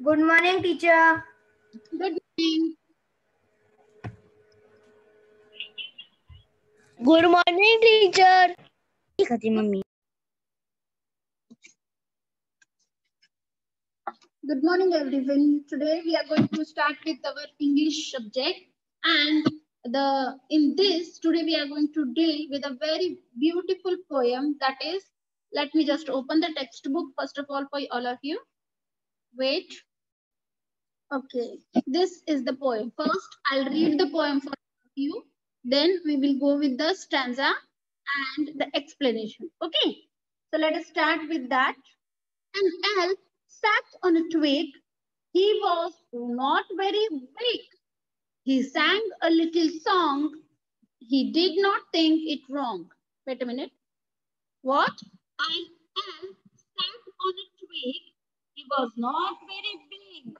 Good morning, teacher. Good morning. Good morning, teacher. Good morning, everyone. Today we are going to start with our English subject, and today we are going to deal with a very beautiful poem. That is, let me just open the textbook first of all for all of you. Wait. Okay, this is the poem. First, I'll read the poem for you. Then we will go with the stanza and the explanation. Okay, so let us start with that. An elf sat on a twig. He was not very big. He sang a little song. He did not think it wrong. Wait a minute. What? An elf sat on a twig. He was not very big.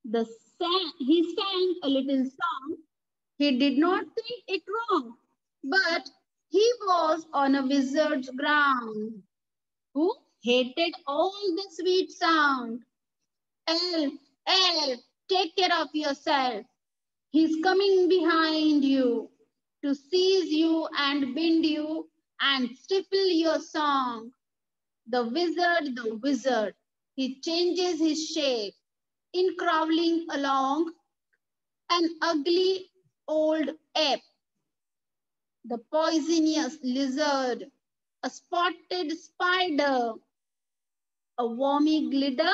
He sang a little song. He did not think it wrong. But he was on a wizard's ground who hated all the sweet sound. Elf, elf, take care of yourself. He's coming behind you to seize you and bind you and stifle your song. The wizard, he changes his shape in crawling along an ugly old ape, the poisonous lizard, a spotted spider, a wormy glider.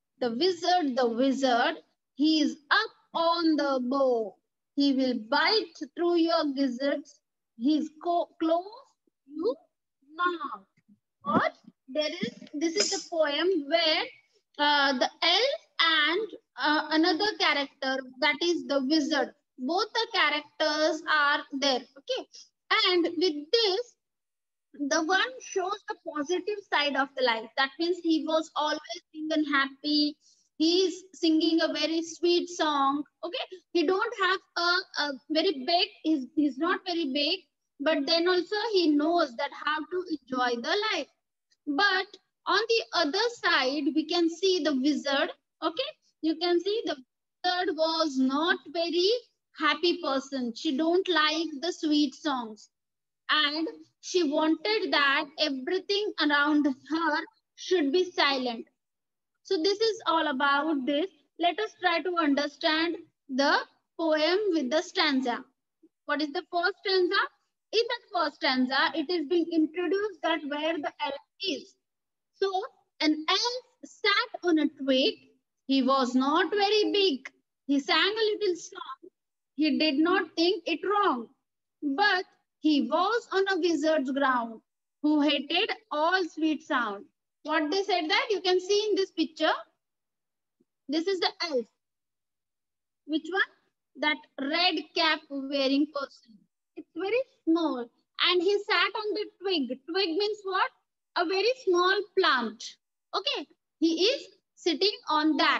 The wizard, he is up on the bow. He will bite through your gizzards. His claws you now. What? This is the poem where the elf and another character, that is the wizard. Both the characters are there. Okay. And with this, the one shows the positive side of the life. That means he was always being happy. He's singing a very sweet song. Okay, he don't have a very big. He's not very big, but then also he knows that how to enjoy the life. But on the other side, we can see the wizard. Okay, you can see the wizard was not very happy person. She don't like the sweet songs, and she wanted that everything around her should be silent. So this is all about this. Let us try to understand the poem with the stanza. What is the first stanza? In that first stanza, it is being introduced that where the elf is. So an elf sat on a twig. He was not very big. He sang a little song. He did not think it wrong. But he was on a wizard's ground who hated all sweet sound. What they said that you can see in this picture. This is the elf. Which one? That red cap wearing person. It's very small. And he sat on the twig. Twig means what? A very small plant. Okay. He is sitting on that.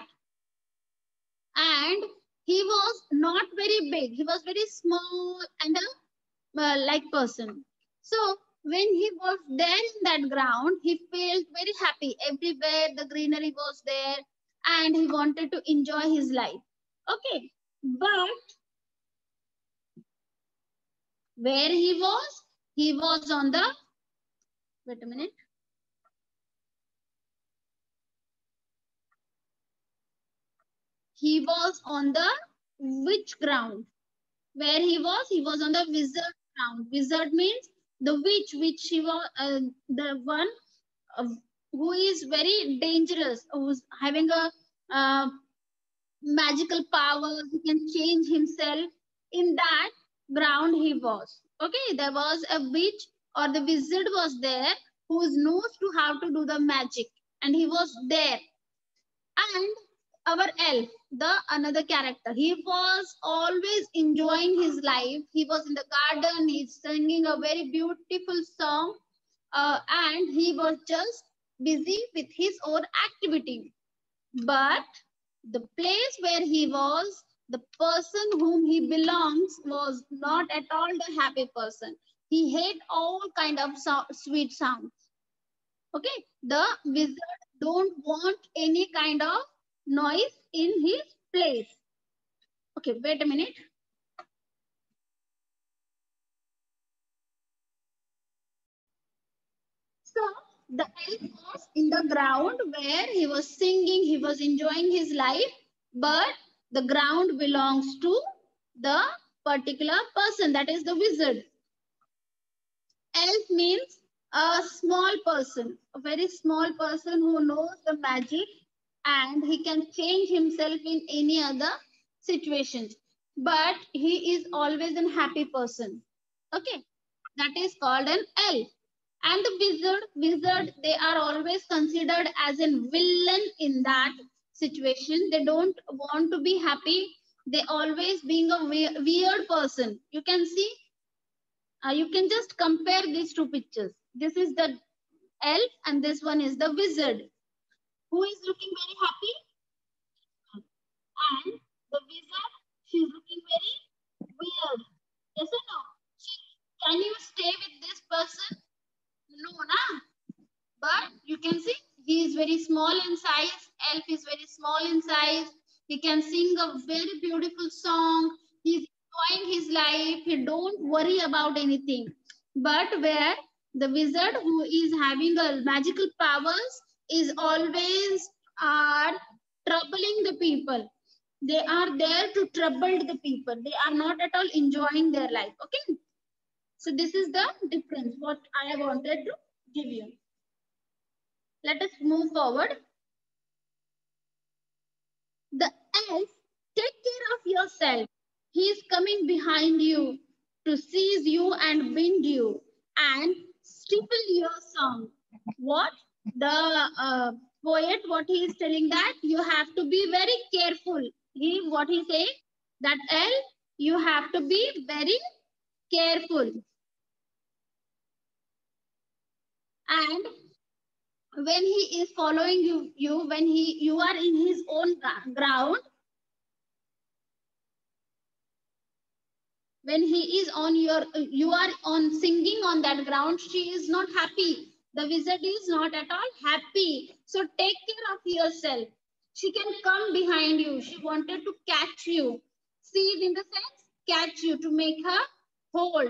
And he was not very big. He was very small and a like person. So when he was there in that ground, he felt very happy. Everywhere the greenery was there and he wanted to enjoy his life. Okay. But where he was on the, wait a minute. He was on the which ground? Where he was on the wizard ground. Wizard means the witch, which he was the one who is very dangerous, who's having a magical powers. He can change himself. In that ground he was. Okay, there was a witch or the wizard was there who knows to how to do the magic, and he was there. And our elf, the another character, he was always enjoying his life. He was in the garden. He's singing a very beautiful song, and he was just busy with his own activity. But the place where he was, the person whom he belongs was not at all the happy person. He hate all kind of sweet sounds. Okay, the wizard don't want any kind of noise in his place. Okay, wait a minute. So the elf was in the ground where he was singing, he was enjoying his life, but the ground belongs to the particular person, that is the wizard. Elf means a small person, a very small person who knows the magic and he can change himself in any other situations. But he is always a happy person. Okay, that is called an elf. And the wizard, they are always considered as a villain in that situation. They don't want to be happy. They always being a weird person. You can see, you can just compare these two pictures. This is the elf and this one is the wizard. Who is looking very happy? And the wizard, she's looking very weird. Yes or no? Can you stay with this person? No, na? But you can see he is very small in size. Elf is very small in size. He can sing a very beautiful song. He's enjoying his life. He don't worry about anything. But where the wizard who is having a magical powers is always are troubling the people. They are there to trouble the people. They are not at all enjoying their life. Okay. So this is the difference what I wanted to give you. Let us move forward. The elf, take care of yourself. He is coming behind you to seize you and bind you and stifle your song. What? The poet, what he is telling that you have to be very careful. What he say? That elf, you have to be very careful. And when he is following you when you are in his own ground, when he is on your, you are on singing on that ground, she is not happy. The wizard is not at all happy. So take care of yourself. She can come behind you. She wanted to catch you. Seize in the sense, catch you, to make her hold.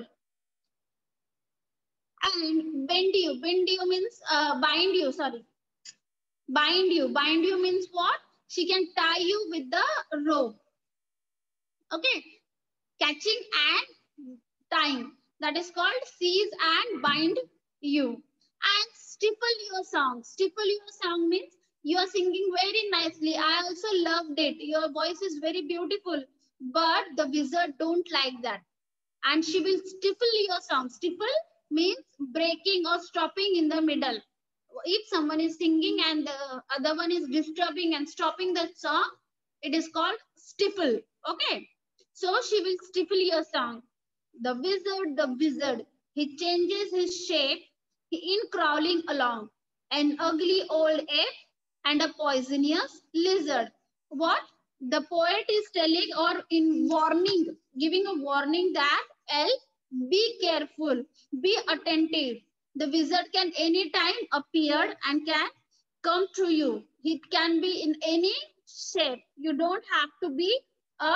And bend you. Bend you means bind you. Sorry. Bind you. Bind you means what? She can tie you with the rope. Okay. Catching and tying. That is called seize and bind you. And stifle your song. Stifle your song means you are singing very nicely. I also loved it. Your voice is very beautiful. But the wizard don't like that. And she will stifle your song. Stifle means breaking or stopping in the middle. If someone is singing and the other one is disturbing and stopping the song, it is called stifle. Okay. So she will stifle your song. The wizard, he changes his shape in crawling along. An ugly old ape and a poisonous lizard. What? The poet is telling or in warning, giving a warning that elf, be careful, be attentive. The wizard can anytime appear and can come to you. It can be in any shape. You don't have to be a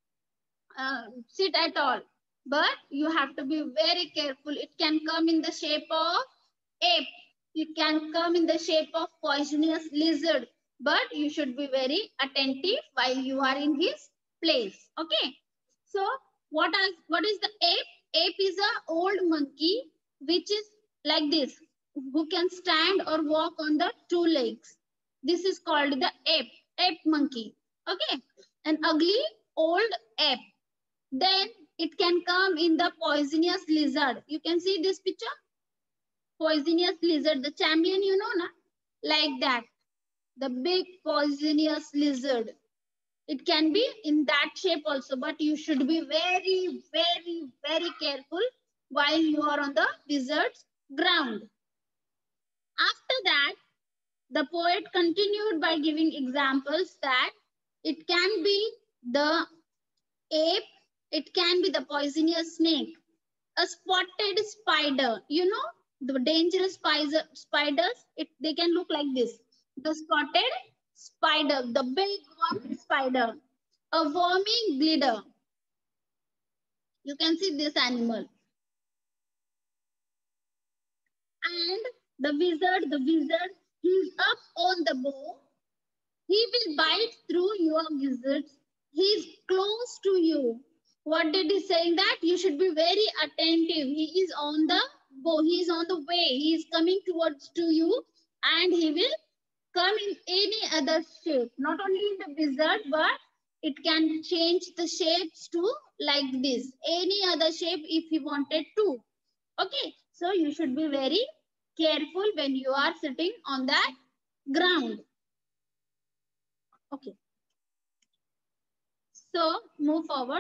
sit at all, but you have to be very careful. It can come in the shape of ape, it can come in the shape of poisonous lizard, but you should be very attentive while you are in his place. Okay. So what is the ape? Ape is a old monkey which is like this, who can stand or walk on the two legs. This is called the ape monkey. Okay. An ugly old ape. Then it can come in the poisonous lizard. You can see this picture. Poisonous lizard, the chameleon, you know, na? Like that. The big poisonous lizard. It can be in that shape also, but you should be very, very, very careful while you are on the wizard's ground. After that, the poet continued by giving examples that it can be the ape, it can be the poisonous snake, a spotted spider. You know, the dangerous spiders, they can look like this. The spotted spider, the big one spider, a wormy glider. You can see this animal. And the wizard, he's up on the bow. He will bite through your gizzards. He's close to you. What did he say? That you should be very attentive. He is on the bow. He is on the way. He is coming towards to you, and he will come in any other shape. Not only in the wizard, but it can change the shapes to like this. Any other shape if he wanted to. Okay. So you should be very careful when you are sitting on that ground. Okay. So move forward.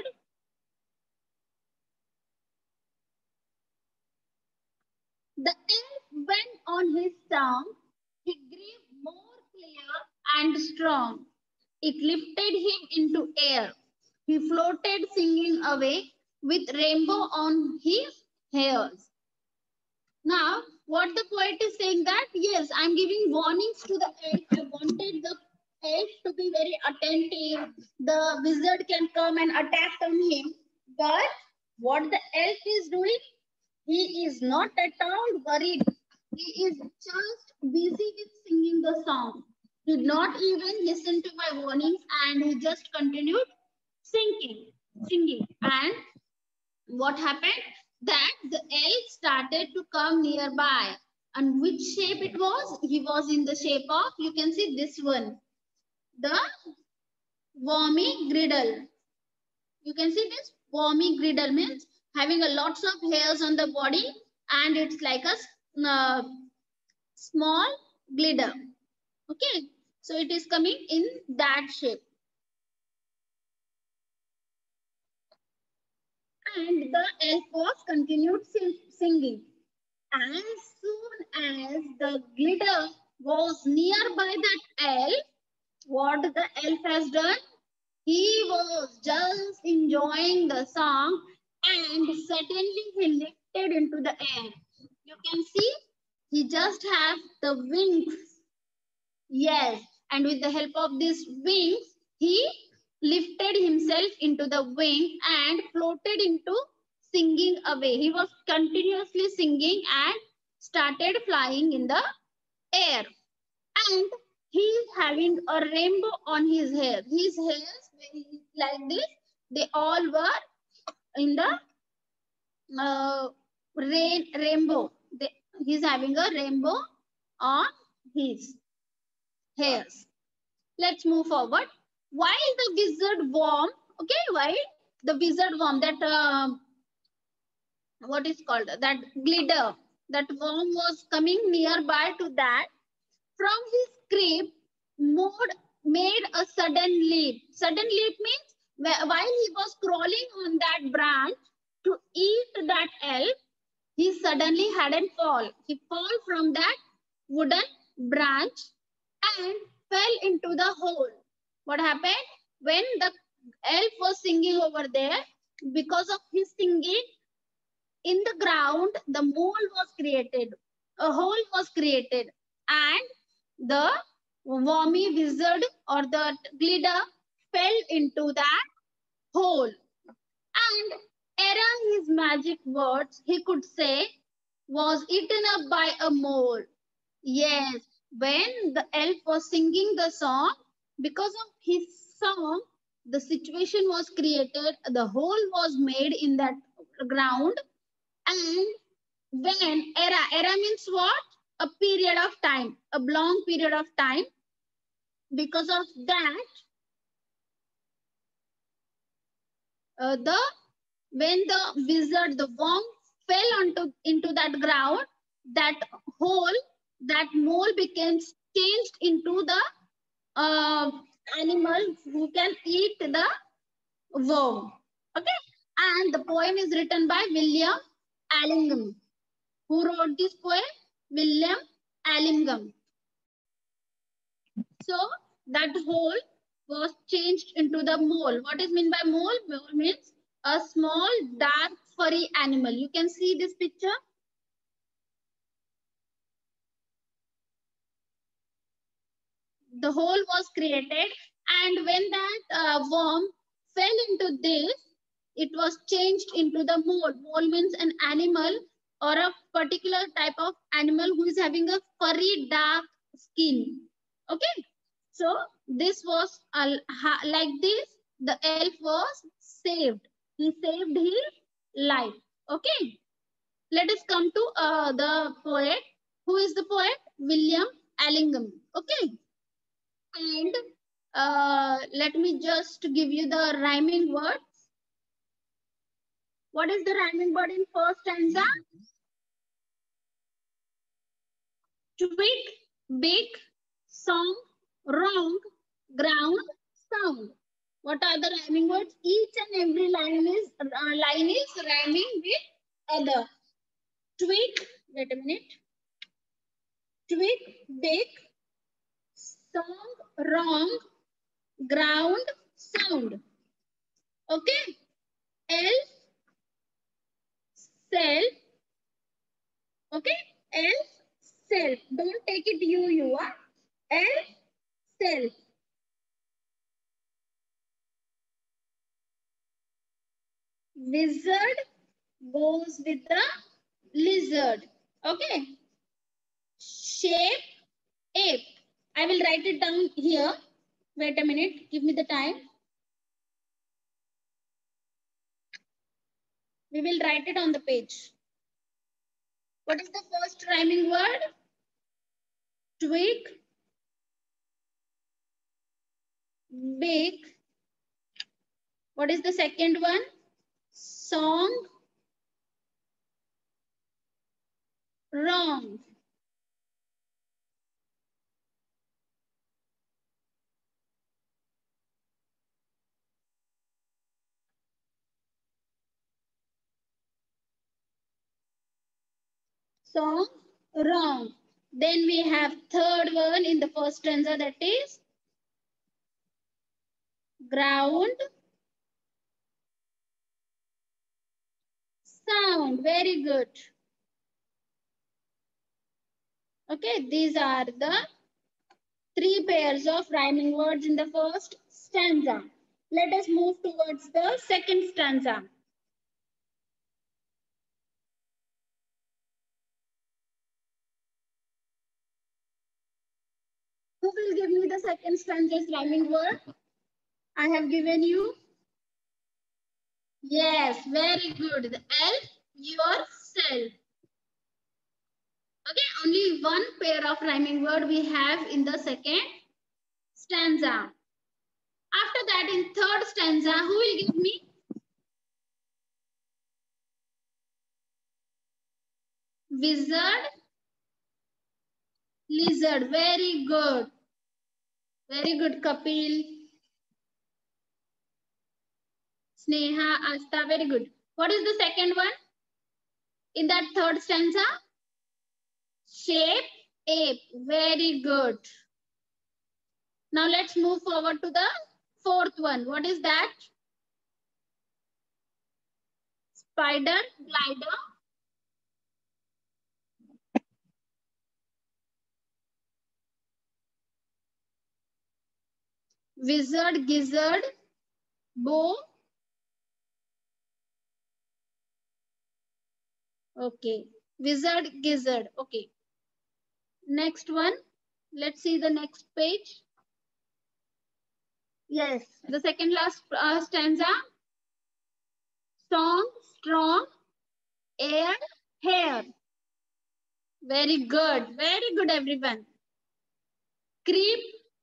The elf went on his song. He grew more clear and strong. It lifted him into air. He floated singing away with rainbow on his hairs. Now, what the poet is saying that, yes, I'm giving warnings to the elf. I wanted the elf to be very attentive. The wizard can come and attack on him. But what the elf is doing, he is not at all worried. He is just busy with singing the song. He did not even listen to my warnings and he just continued singing. And what happened? That the elf started to come nearby. And which shape it was? He was in the shape of, you can see this one, the wormy griddle. You can see this wormy griddle means having a lots of hairs on the body, and it's like a small glider. Okay, so it is coming in that shape. And the elf was continued singing. As soon as the glider was nearby that elf, what the elf has done? He was just enjoying the song and suddenly he lifted into the air. You can see he just have the wings. Yes, and with the help of these wings, he lifted himself into the wing and floated into singing away. He was continuously singing and started flying in the air. And he is having a rainbow on his hair. His hairs, like this, they all were in the rainbow. He's having a rainbow on his hairs. Let's move forward. While the wizard worm, okay, while the wizard worm, that what is called, that glider, that worm was coming nearby to that, from his crib, made a sudden leap. Sudden leap means while he was crawling on that branch to eat that elf, he suddenly had a fall. He fell from that wooden branch and fell into the hole. What happened? When the elf was singing over there, because of his singing, in the ground, the mole was created. A hole was created. And the wormy wizard or the glider fell into that hole. And error his magic words, he could say, was eaten up by a mole. Yes, when the elf was singing the song, because of his song, the situation was created, the hole was made in that ground. And when era means what? A period of time, a long period of time. Because of that, when the wizard, the worm fell into that ground, that hole, that mole became changed into the animal who can eat the worm. Okay, and the poem is written by William Allingham. Who wrote this poem? William Allingham. So that hole was changed into the mole. What is meant by mole? Mole means a small dark furry animal. You can see this picture. the hole was created, and when that worm fell into this, it was changed into the mole. Mole means an animal or a particular type of animal who is having a furry dark skin. Okay, so this was like this. The elf was saved. He saved his life. Okay, let us come to the poet. Who is the poet? William Allingham. Okay, and let me just give you the rhyming words. What is the rhyming word in first stanza? Twig, big, song, wrong, ground, sound. What are the rhyming words? Each and every line is rhyming with other. Twig, wait a minute. Twig, big, song, wrong, ground, sound. Okay. Elf, self. Okay. Elf, self. Don't take it you are. Elf, self. Wizard goes with the lizard. Okay. Shape, ape. I will write it down here. Wait a minute. Give me the time. We will write it on the page. What is the first rhyming word? Twig, big. What is the second one? Song, wrong. Song, wrong. Then we have third one in the first stanza, that is ground, sound. Very good. Okay, these are the three pairs of rhyming words in the first stanza. Let us move towards the second stanza. Who will give me the second stanza's rhyming word? I have given you. Yes, very good. The elf, yourself. Okay, only one pair of rhyming word we have in the second stanza. After that, in third stanza, who will give me? Wizard, lizard. Very good. Very good, Kapil. Sneha, Asta. Very good. What is the second one? In that third stanza? Shape, ape. Very good. Now let's move forward to the fourth one. What is that? Spider, glider. Wizard, gizzard, bow. Okay. Wizard, gizzard. Okay. Next one. Let's see the next page. Yes. The second last stanza. Song, strong, air, hair. Very good. Very good, everyone. Creep,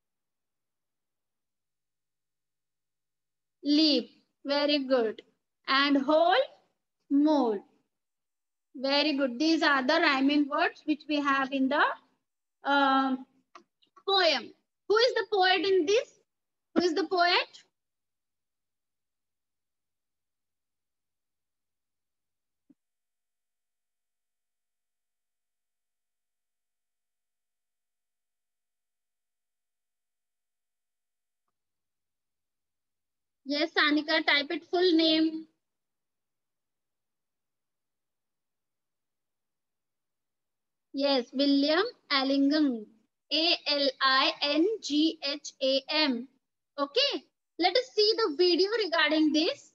leap. Very good. And hole, mole. Very good. These are the rhyming words which we have in the poem. Who is the poet in this? Who is the poet? Yes, Sanika, type it full name. Yes, William Allingham. A-L-I-N-G-H-A-M. Okay, let us see the video regarding this.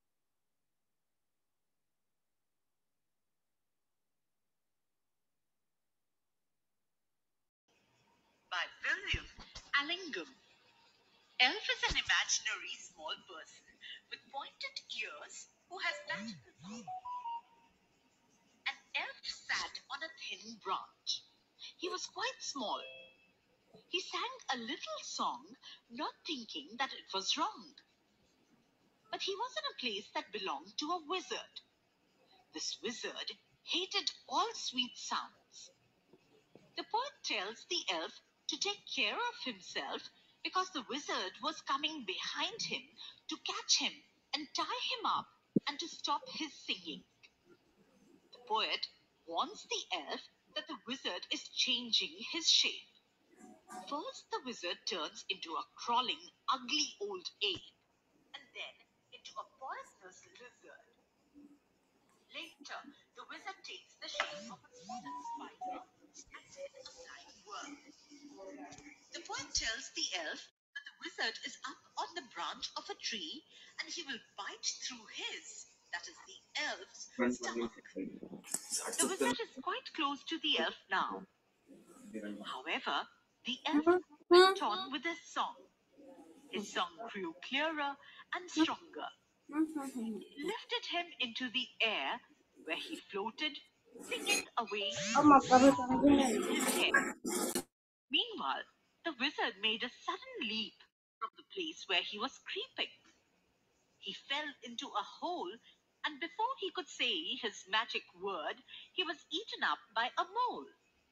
By William Allingham. Elf is an imaginary small person with pointed ears who has magical powers. An elf sat on a thin branch. He was quite small. He sang a little song, not thinking that it was wrong. But he was in a place that belonged to a wizard. This wizard hated all sweet sounds. The poet tells the elf to take care of himself because the wizard was coming behind him to catch him and tie him up and to stop his singing. The poet warns the elf that the wizard is changing his shape. First, the wizard turns into a crawling, ugly old ape, and then into a poisonous lizard. Later, the wizard takes the shape of a spotted spider and then a flying worm. The poet tells the elf that the wizard is up on the branch of a tree and he will bite through his, that is the elf's, stomach. The wizard is quite close to the elf now. However, the elf went on with his song. His song grew clearer and stronger. It lifted him into the air where he floated, singing away his hair. Meanwhile, the wizard made a sudden leap from the place where he was creeping. He fell into a hole, and before he could say his magic word, he was eaten up by a mole.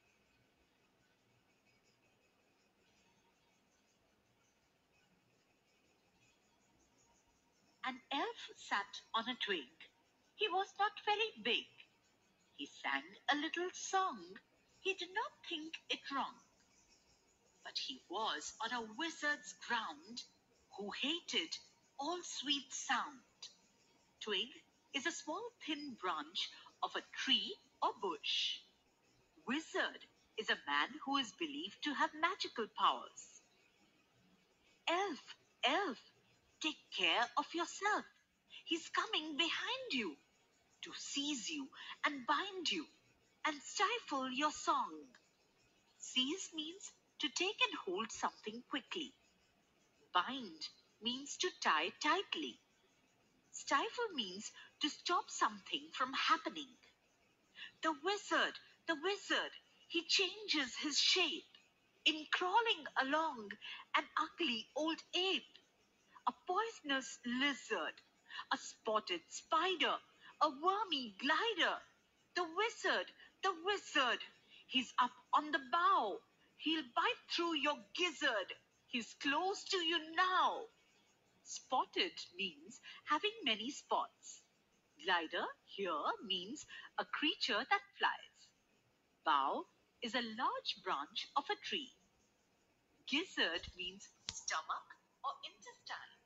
An elf sat on a twig. He was not very big. He sang a little song. He did not think it wrong. But he was on a wizard's ground who hated all sweet sound. Twig is a small thin branch of a tree or bush. Wizard is a man who is believed to have magical powers. Elf, elf, take care of yourself. He's coming behind you to seize you and bind you and stifle your song. Seize means to take and hold something quickly. Bind means to tie tightly. Stifle means to stop something from happening. The wizard, he changes his shape in crawling along an ugly old ape, a poisonous lizard, a spotted spider, a wormy glider. The wizard, he's up on the bough. He'll bite through your gizzard. He's close to you now. Spotted means having many spots. Glider here means a creature that flies. Bough is a large branch of a tree. Gizzard means stomach or intestine.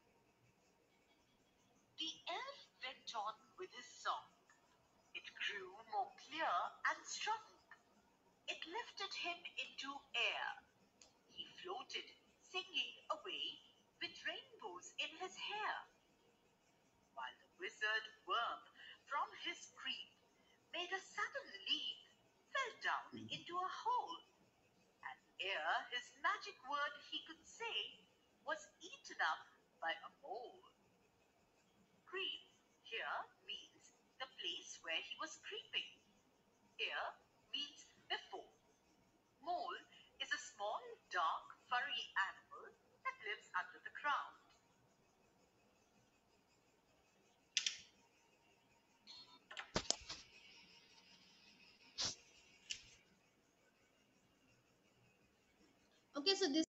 The elf went on with his song. It grew more clear and strong. It lifted him into air. He floated, singing away with rainbows in his hair. While the wizard worm from his creep made a sudden leap, fell down into a hole, and ere his magic word he could say, was eaten up by a mole. Creep here means the place where he was creeping. Here means before. Mole is a small, dark, furry animal that lives under the ground. Okay, so this